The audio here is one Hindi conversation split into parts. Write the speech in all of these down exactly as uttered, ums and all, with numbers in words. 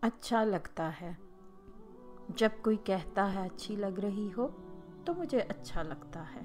अच्छा लगता है। जब कोई कहता है अच्छी लग रही हो तो मुझे अच्छा लगता है।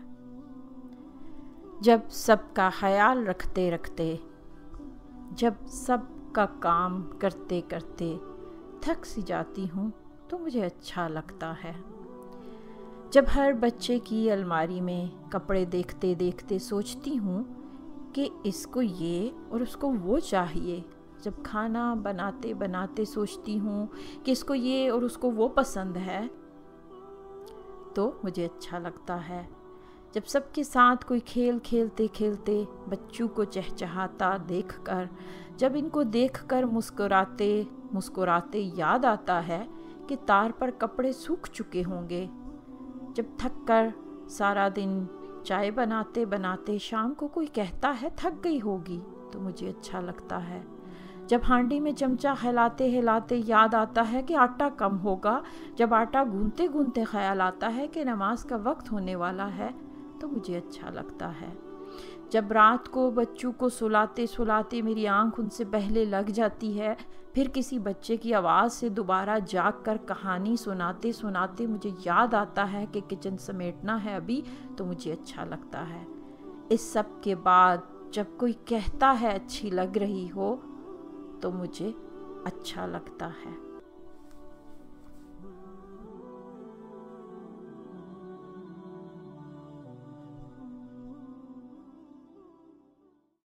जब सबका ख्याल रखते रखते, जब सबका काम करते करते थक सी जाती हूँ तो मुझे अच्छा लगता है। जब हर बच्चे की अलमारी में कपड़े देखते देखते सोचती हूँ कि इसको ये और उसको वो चाहिए। जब खाना बनाते बनाते सोचती हूँ कि इसको ये और उसको वो पसंद है तो मुझे अच्छा लगता है। जब सबके साथ कोई खेल खेलते खेलते बच्चों को चहचहाता देखकर, जब इनको देखकर मुस्कुराते मुस्कुराते याद आता है कि तार पर कपड़े सूख चुके होंगे। जब थक कर सारा दिन चाय बनाते बनाते शाम को कोई कहता है थक गई होगी तो मुझे अच्छा लगता है। जब हांडी में चमचा हिलाते हिलाते याद आता है कि आटा कम होगा, जब आटा गूंथते गूंथते ख्याल आता है कि नमाज का वक्त होने वाला है तो मुझे अच्छा लगता है। जब रात को बच्चों को सुलाते सुलाते मेरी आंख उनसे पहले लग जाती है, फिर किसी बच्चे की आवाज़ से दोबारा जाग कर कहानी सुनाते सुनाते मुझे याद आता है कि किचन समेटना है अभी, तो मुझे अच्छा लगता है। इस सब के बाद जब कोई कहता है अच्छी लग रही हो तो मुझे अच्छा लगता है।